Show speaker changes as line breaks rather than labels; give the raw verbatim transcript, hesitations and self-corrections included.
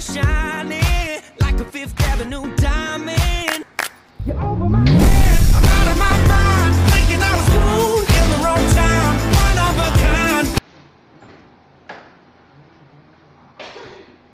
shining like a Fifth Avenue diamond. You're over my